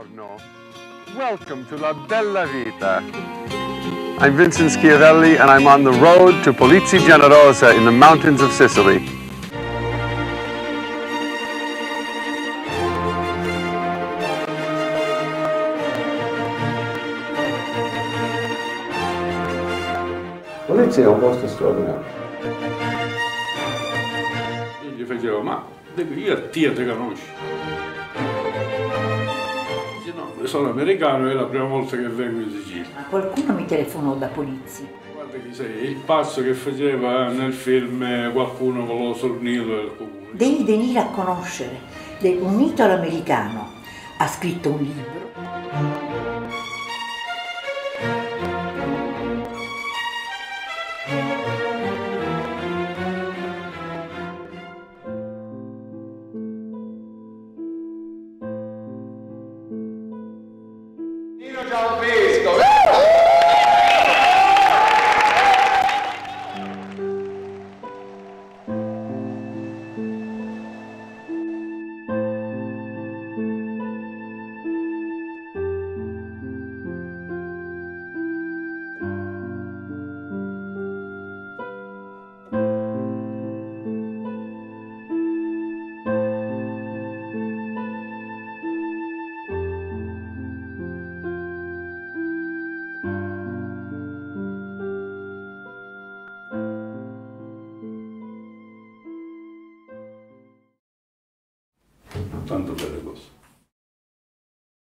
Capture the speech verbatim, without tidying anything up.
Buongiorno. Welcome to La Bella Vita. I'm Vincent Schiavelli and I'm on the road to Polizzi Generosa in the mountains of Sicily. Polizzi è un posto straordinario. Io gli facevo, ma io a te ti conosci? Dice no, sono americano, è la prima volta che vengo in Sicilia. Ma qualcuno mi telefonò da Polizzi. Guarda chi sei, il passo che faceva nel film Qualcuno volò sul nido del comune. Devi venire a conoscere, un mito all'americano. Ha scritto un libro. Ciao,